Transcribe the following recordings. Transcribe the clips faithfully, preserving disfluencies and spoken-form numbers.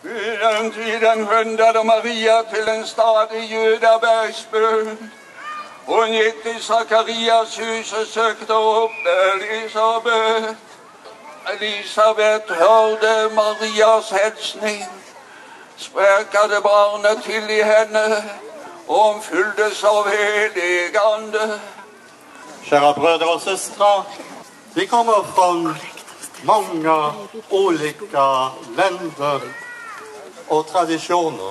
Vid den tiden skyndade Maria till en stad i Judabergsbyn. Hon gick till Sakarias hus och sökte upp Elisabet. Elisabet hörde Marias hälsning, spräkade barnet till i henne och hon fylldes av helig ande. Kära bröder och systrar, vi kommer från många olika länder och traditioner.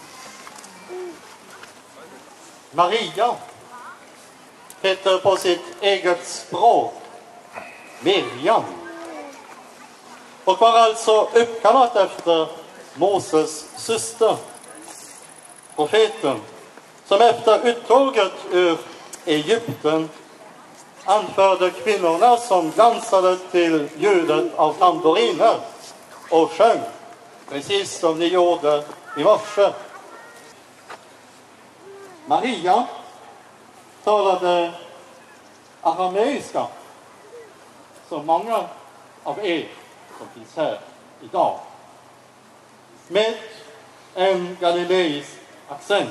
Maria heter på sitt eget språk Miriam och var alltså uppkallad efter Moses syster, profeten, som efter uttåget ur Egypten anförde kvinnorna som dansade till ljudet av tamburiner och sjöng, precis som ni gjorde i morse. Maria talade arameiska, som många av er som finns här idag, med en galileisk accent.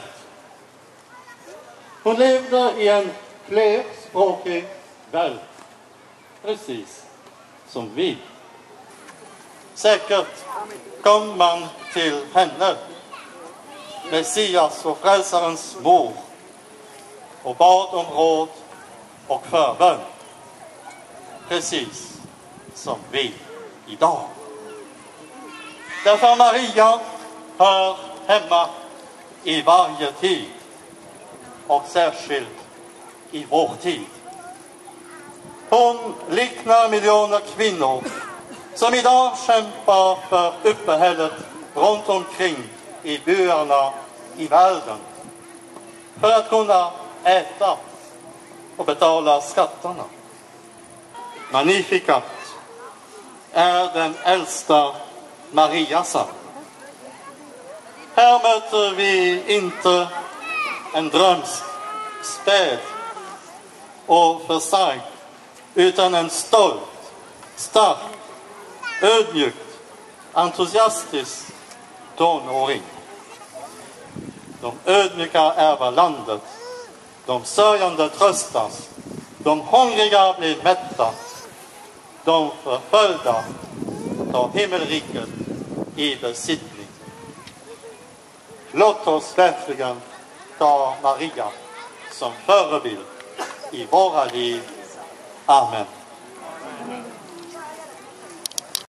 Hon levde i en flerspråkig värld, precis som vi. Säkert kom man till henne, Messias och frälsarens mor, och bad om råd och förbön, precis som vi idag. Därför Maria hör hemma i varje tid och särskilt i vår tid. Hon liknar miljoner kvinnor som idag kämpar för uppehället runt omkring i byarna i världen för att kunna äta och betala skatterna. Magnificat är den äldsta Mariasång. Här möter vi inte en drömsk, späd och försagd, utan en stolt, stark, ödmjukt, entusiastisk tonåring. De ödmjuka ärver landet, de sörjande tröstas, de hungriga blir mätta, de förföljda tar himmelriket i besittning. Låt oss verkligen ta Maria som förebild i våra liv. Amen.